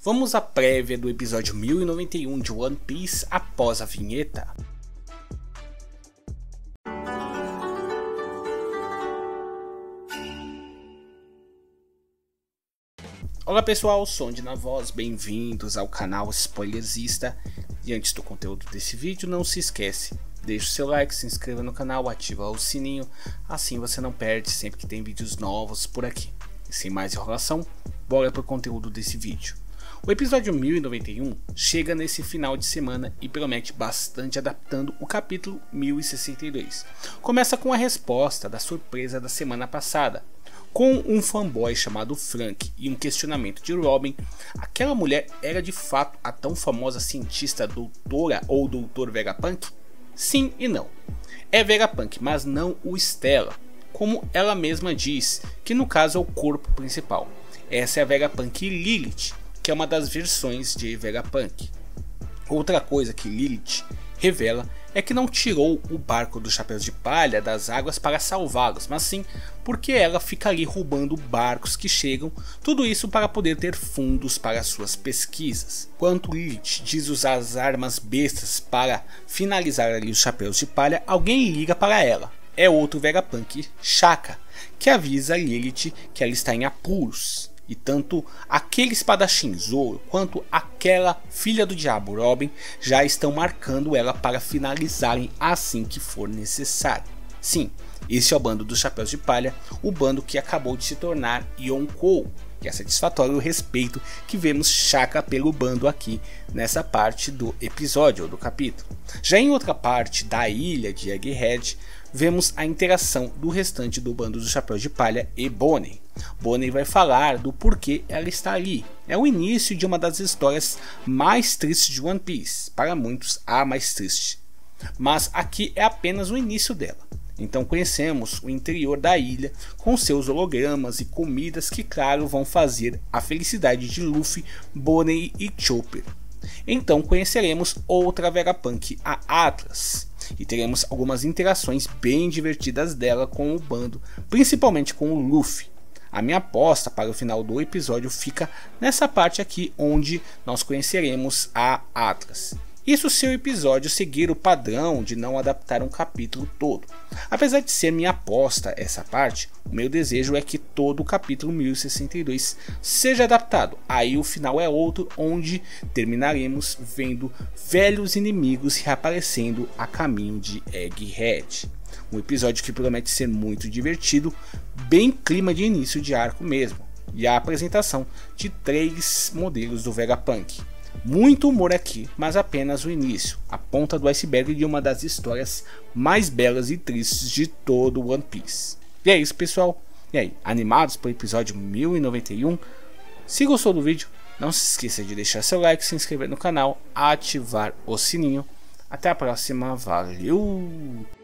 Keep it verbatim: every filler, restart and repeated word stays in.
Vamos à prévia do episódio mil e noventa e um de One Piece após a vinheta. Olá pessoal, som de na voz, bem-vindos ao canal Spoilersista. E antes do conteúdo desse vídeo, não se esquece, deixa o seu like, se inscreva no canal, ativa o sininho, assim você não perde sempre que tem vídeos novos por aqui. E sem mais enrolação, bora pro conteúdo desse vídeo. O episódio mil e noventa e um chega nesse final de semana e promete bastante, adaptando o capítulo mil e sessenta e dois. Começa com a resposta da surpresa da semana passada, com um fanboy chamado Frank e um questionamento de Robin. Aquela mulher era de fato a tão famosa cientista doutora ou doutor Vegapunk? Sim e não. É Vegapunk, mas não o Stella, como ela mesma diz, que no caso é o corpo principal. Essa é a Vegapunk Lilith, que é uma das versões de Vegapunk. Outra coisa que Lilith revela é que não tirou o barco dos Chapéus de Palha das águas para salvá-los, mas sim porque ela fica ali roubando barcos que chegam, tudo isso para poder ter fundos para suas pesquisas. Quando Lilith diz usar as armas bestas para finalizar ali os Chapéus de Palha, alguém liga para ela. É outro Vegapunk, Shaka, que avisa Lilith que ela está em apuros. E tanto aquele espadachim Zoro quanto aquela filha do diabo Robin já estão marcando ela para finalizarem assim que for necessário. Sim, esse é o bando dos Chapéus de Palha, o bando que acabou de se tornar Yonkou. E é satisfatório o respeito que vemos Shaka pelo bando aqui nessa parte do episódio ou do capítulo. Já em outra parte da ilha de Egghead, vemos a interação do restante do bando dos Chapéus de Palha e Bonnie. Bonnie vai falar do porquê ela está ali. É o início de uma das histórias mais tristes de One Piece, para muitos a mais triste. Mas aqui é apenas o início dela. Então conhecemos o interior da ilha com seus hologramas e comidas que claro vão fazer a felicidade de Luffy, Bonnie e Chopper. Então conheceremos outra Vegapunk, a Atlas, e teremos algumas interações bem divertidas dela com o bando, principalmente com o Luffy. A minha aposta para o final do episódio fica nessa parte aqui onde nós conheceremos a Atlas. Isso se o episódio seguir o padrão de não adaptar um capítulo todo. Apesar de ser minha aposta essa parte, o meu desejo é que todo o capítulo mil e sessenta e dois seja adaptado. Aí o final é outro, onde terminaremos vendo velhos inimigos reaparecendo a caminho de Egghead. Um episódio que promete ser muito divertido, bem clima de início de arco mesmo. E a apresentação de três modelos do Vegapunk. Muito humor aqui, mas apenas o início, a ponta do iceberg de uma das histórias mais belas e tristes de todo o One Piece. E é isso pessoal, e aí, animados para o episódio mil e noventa e um? Se gostou do vídeo, não se esqueça de deixar seu like, se inscrever no canal, ativar o sininho. Até a próxima, valeu!